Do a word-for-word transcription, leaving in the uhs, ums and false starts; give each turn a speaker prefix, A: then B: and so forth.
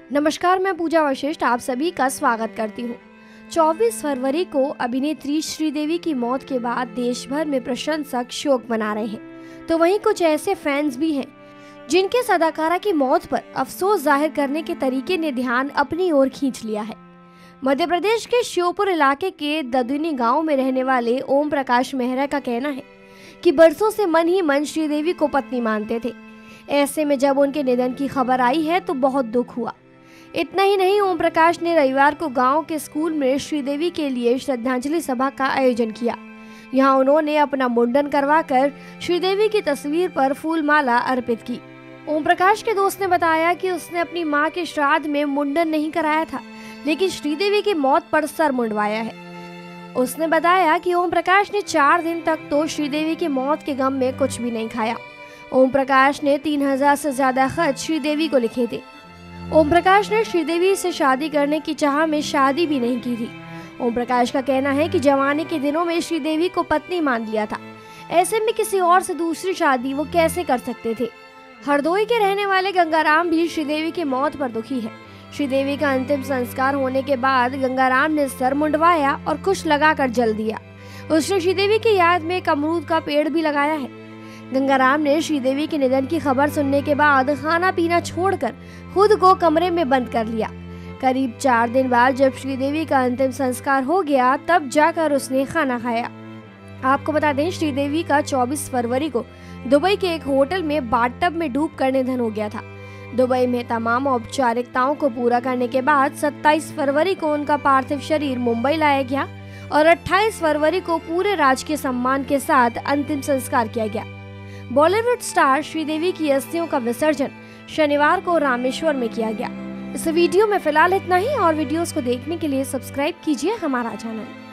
A: नमस्कार, मैं पूजा वशिष्ठ आप सभी का स्वागत करती हूँ। चौबीस फरवरी को अभिनेत्री श्रीदेवी की मौत के बाद देश भर में प्रशंसक शोक मना रहे हैं, तो वहीं कुछ ऐसे फैंस भी हैं जिनके अदाकारा की मौत पर अफसोस जाहिर करने के तरीके ने ध्यान अपनी ओर खींच लिया है। मध्य प्रदेश के श्योपुर इलाके के ददुनी गांव में रहने वाले ओम प्रकाश मेहरा का कहना है कि बरसों से मन ही मन श्रीदेवी को पत्नी मानते थे। ऐसे में जब उनके निधन की खबर आई है तो बहुत दुख हुआ। इतना ही नहीं, ओम प्रकाश ने रविवार को गांव के स्कूल में श्रीदेवी के लिए श्रद्धांजलि सभा का आयोजन किया। यहां उन्होंने अपना मुंडन करवाकर श्रीदेवी की तस्वीर पर फूल माला अर्पित की। ओम प्रकाश के दोस्त ने बताया कि उसने अपनी मां के श्राद्ध में मुंडन नहीं कराया था, लेकिन श्रीदेवी की मौत पर सर मुंडवाया है। उसने बताया कि ओम प्रकाश ने चार दिन तक तो श्रीदेवी की मौत के गम में कुछ भी नहीं खाया। ओम प्रकाश ने तीन हजार से ज्यादा खत श्रीदेवी को लिखे थे। ओम प्रकाश ने श्रीदेवी से शादी करने की चाह में शादी भी नहीं की थी। ओम प्रकाश का कहना है कि जवानी के दिनों में श्रीदेवी को पत्नी मान लिया था, ऐसे में किसी और से दूसरी शादी वो कैसे कर सकते थे। हरदोई के रहने वाले गंगाराम भी श्रीदेवी की मौत पर दुखी है। श्रीदेवी का अंतिम संस्कार होने के बाद गंगाराम ने सर मुंडवाया और कुछ लगाकर जल दिया। उसने श्रीदेवी की याद में एक अमरूद का पेड़ भी लगाया है। गंगाराम ने श्रीदेवी के निधन की खबर सुनने के बाद खाना पीना छोड़कर खुद को कमरे में बंद कर लिया। करीब चार दिन बाद जब श्रीदेवी का अंतिम संस्कार हो गया तब जाकर उसने खाना खाया। आपको बता दें, श्रीदेवी का चौबीस फरवरी को दुबई के एक होटल में बाथटब में डूबकर निधन हो गया था। दुबई में तमाम औपचारिकताओं को पूरा करने के बाद सत्ताईस फरवरी को उनका पार्थिव शरीर मुंबई लाया गया और अट्ठाईस फरवरी को पूरे राजकीय सम्मान के साथ अंतिम संस्कार किया गया। बॉलीवुड स्टार श्रीदेवी की अस्थियों का विसर्जन शनिवार को रामेश्वर में किया गया। इस वीडियो में फिलहाल इतना ही और वीडियोस को देखने के लिए सब्सक्राइब कीजिए हमारा चैनल।